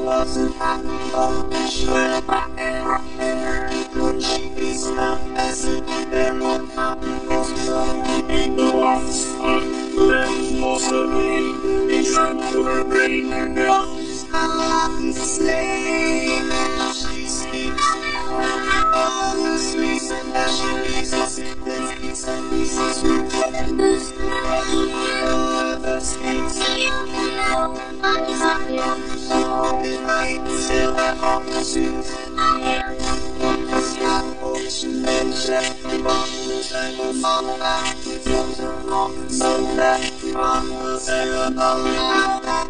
wasn't happy, but she went back and could she be so messy? There won't happen, it's wrong in the walls. Then was a rain, it ran to her brain, and now she's not the same. She sleeps, all the sweets, and that she leaves us in the pieces and pieces. We're getting this, all the sweets. Still at home to soothe and check the bottles and the fall back. So that from the